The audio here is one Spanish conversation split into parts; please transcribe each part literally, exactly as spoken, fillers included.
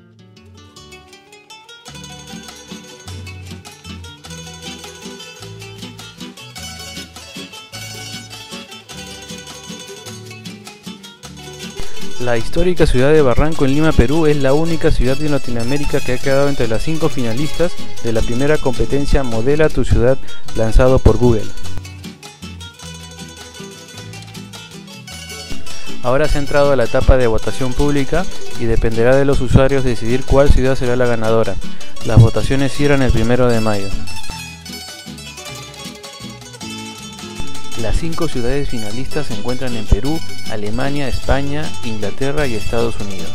La histórica ciudad de Barranco en Lima, Perú, es la única ciudad de Latinoamérica que ha quedado entre las cinco finalistas de la primera competencia Modela tu Ciudad lanzado por Google. Ahora se ha entrado a la etapa de votación pública y dependerá de los usuarios decidir cuál ciudad será la ganadora. Las votaciones cierran el primero de mayo. Las cinco ciudades finalistas se encuentran en Perú, Alemania, España, Inglaterra y Estados Unidos.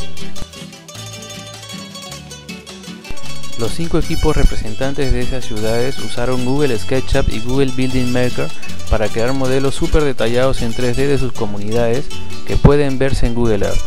Los cinco equipos representantes de esas ciudades usaron Google SketchUp y Google Building Maker para crear modelos súper detallados en tres D de sus comunidades que pueden verse en Google Earth.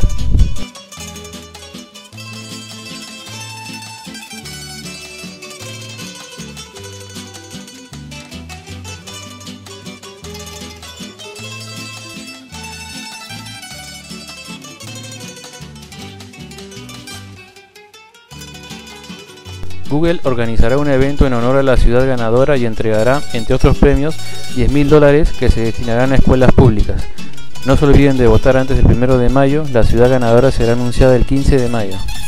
Google organizará un evento en honor a la ciudad ganadora y entregará, entre otros premios, diez mil dólares que se destinarán a escuelas públicas. No se olviden de votar antes del primero de mayo, la ciudad ganadora será anunciada el quince de mayo.